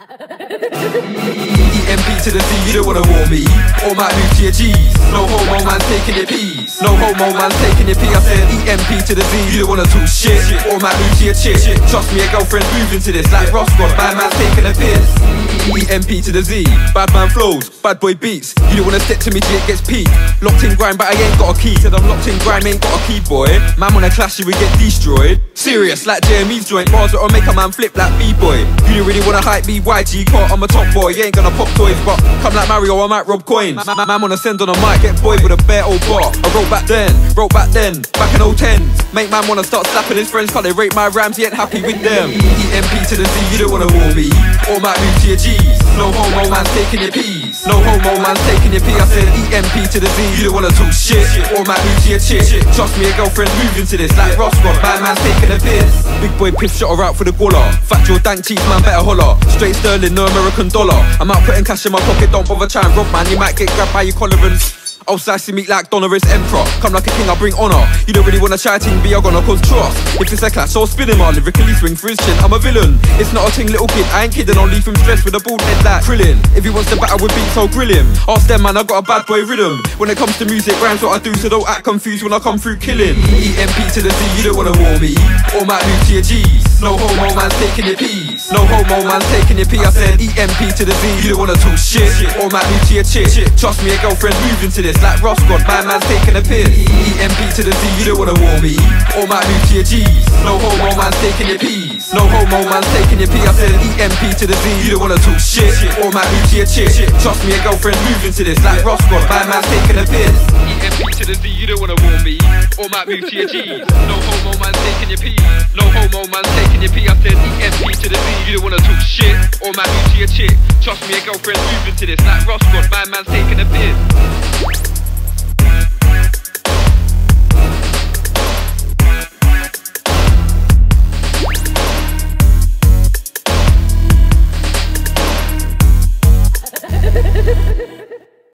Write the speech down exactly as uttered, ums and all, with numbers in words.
M P to the Z, you don't wanna warn me. Or might move to your G's. No homo, man's taking your P's. No homo, man's taking your P. I said E M P to the Z, you don't wanna talk shit. Or might move to your chick. Trust me, a girlfriend's moving to this like Roscoe. Bad man's taking a piss. E M P to the Z, bad man flows, bad boy beats. You don't wanna step to me till it gets peak. Locked in grind, but I ain't got a key. Said I'm locked in grind, ain't got a key, boy. Man wanna clash you, we get destroyed. Serious, like J M E's joint. Bars that'll make a man flip like B-boy. You don't really wanna hype me, Y G caught, I'm a top boy. You ain't gonna pop toys, but come like Mario, I might rob coins. Man, man, man wanna send on a mic, get boy with a bare old bar. I wrote back then, wrote back then, back in oh tens. Make man wanna start slapping his friends, cause they rate my rhymes, he ain't happy with them. E M P to the Z, you don't wanna warn me. Or might move to your G's. No homo, man's taking your P's. No homo, man's taking your P. I said E M P to the Z, you don't wanna talk shit. Or might move to your chick. Trust me, a girlfriend's moving to this like Roscoe. Bad man's taking a piss. Big boy piff shot her out for the guala. Fat your dank cheeks, man, better holler. Straight sterling, no American dollar. I'm out putting cash in my pocket, don't bother trying rob, man. You might get grabbed by your collar and I'll slice your meat like Donoris Emperor. Come like a king, I bring honour. You don't really wanna try team B, I'm gonna cause trust. If it's a clash, I'll spin him, I'll lyrically swing for his chin. I'm a villain, it's not a thing, little kid, I ain't kidding. I'll leave him stressed with a bald head like Krillin. If he wants to battle with beats, I'll grill him. Ask them, man, I got a bad boy rhythm. When it comes to music, rhymes what I do, so don't act confused when I come through killing. E M P to the Z, you don't wanna warn me. Or might move to your G's. No homo, man's taking your P's. No homo, man's taking your P. I said E M P to the Z, you don't wanna talk shit. Or might move to your chick. Trust me, a girlfriend's moving to this like Roscoe. Bad man's taking a piss. E M P to the Z, you don't wanna warn me. Or might move to your G's. No homo, man's taking your P's. No homo, man's taking your P. I said E M P to the Z, you don't wanna talk shit. Or might move to your chick. Trust me, a girlfriend's moving to this like Roscoe. Bad man's taking a piss. E M P to the Z, you don't wanna warn me. Or might move to your G's. No homo, man's taking your P. No homo, man's taking your P. I said E M P to the Z, you don't wanna talk shit. Or might move to your chick. Trust me, a girlfriend's moving to this like Roscoe. Bad man's taking a piss.